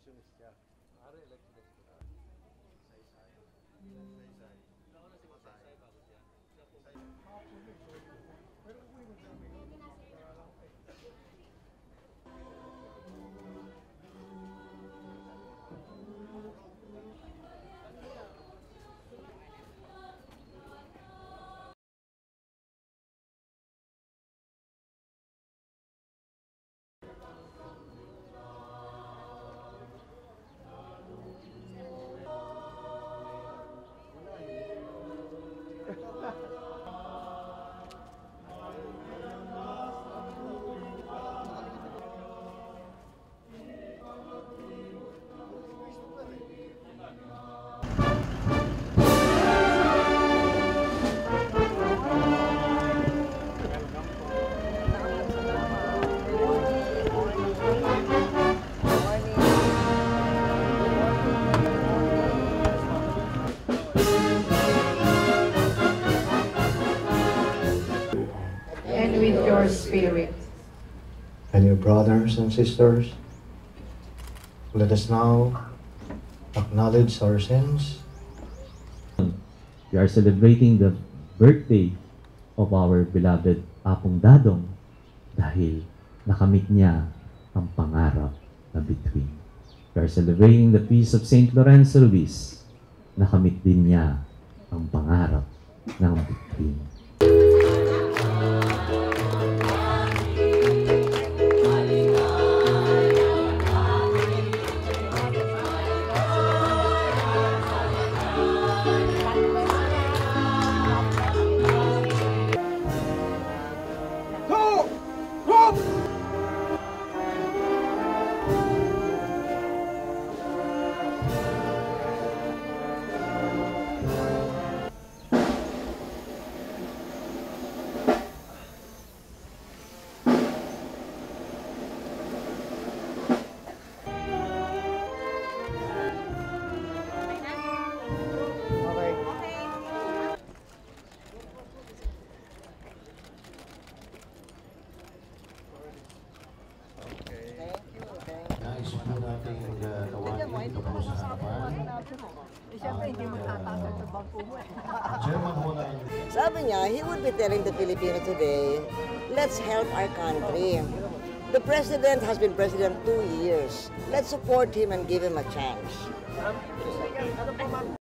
electionist siya. Ari, electionist ko na. Saysay. Saysay. Nauna si Masaysay bago siya. Pero kung yung sabi ko, with your spirit. And your brothers and sisters, let us now acknowledge our sins. We are celebrating the birthday of our beloved Apong Dadong dahil nakamit niya ang pangarap na bituin. We are celebrating the feast of St. Lorenzo Luis. Nakamit din niya ang pangarap ng bituin. Sabi niya, he would be telling the Filipino today, let's help our country. The president has been president 2 years. Let's support him and give him a chance.